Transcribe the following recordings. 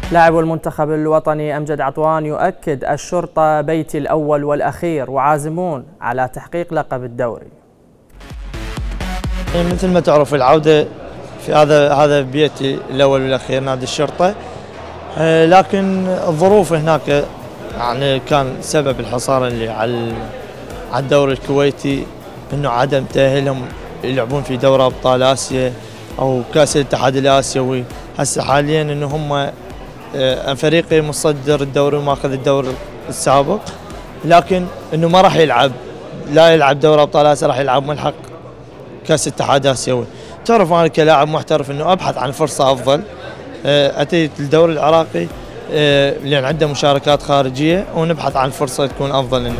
لاعب المنتخب الوطني أمجد عطوان يؤكد الشرطة بيتي الأول والأخير وعازمون على تحقيق لقب الدوري. مثل ما تعرف العودة في هذا بيتي الأول والأخير نادي الشرطة، لكن الظروف هناك يعني كان سبب الحصار اللي على الدوري الكويتي انه عدم تأهيلهم يلعبون في دوري ابطال اسيا او كاس الاتحاد الاسيوي. هسه حاليا انه هم فريقي مصدر الدوري وماخذ الدوري السابق، لكن انه ما راح يلعب، لا يلعب دوري ابطال اسيا، راح يلعب ملحق كاس اتحاد اسيوي. تعرف انا كلاعب محترف انه ابحث عن فرصه افضل، اتيت الدوري العراقي لان عنده مشاركات خارجيه ونبحث عن فرصه تكون افضل لنا.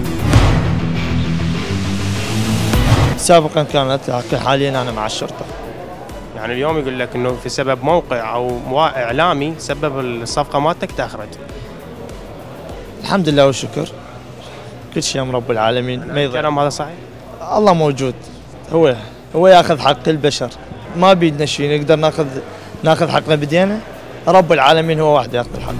سابقا كانت، لكن حاليا انا مع الشرطه. يعني اليوم يقول لك انه في سبب موقع او اعلامي سبب الصفقه مالتك تاخرت. الحمد لله والشكر، كل شيء من رب العالمين. ما الكلام هذا صحيح؟ الله موجود، هو ياخذ حق البشر، ما بيدنا شيء نقدر ناخذ حقنا بدينا، رب العالمين هو واحد ياخذ الحق.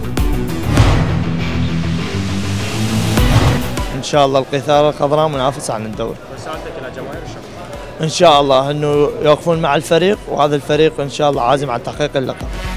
ان شاء الله القيثاره الخضراء منافسه عن الدوري. رسالتك الى جماهير الشرطه؟ ان شاء الله انه يوقفون مع الفريق، وهذا الفريق ان شاء الله عازم على تحقيق اللقب.